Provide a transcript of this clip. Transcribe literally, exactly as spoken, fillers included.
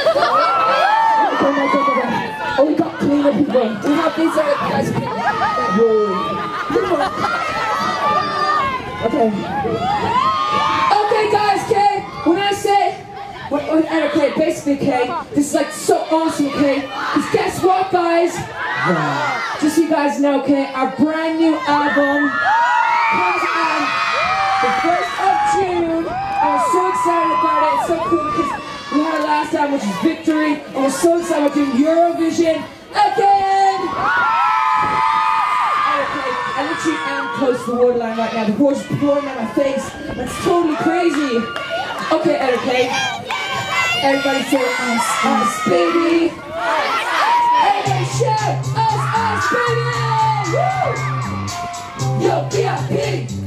Okay, no, okay, okay. Oh, we got cleaner people. We have these other guys. Okay. Okay, guys, okay? When I say, when, when, okay, basically, okay, this is like so awesome, okay? Because guess what, guys? Yeah. Just so you guys know, okay, our brand new album comes out the first of June. And we're so excited about it. It's so cool because we had it last time, which is Victory. And we're so excited about doing Eurovision again. Okay, I literally am close to the waterline right now. The water's pouring on my face. That's totally crazy. Okay, okay. Everybody say us, us, baby. Everybody shout us, us, baby. Woo! Yo, V I P.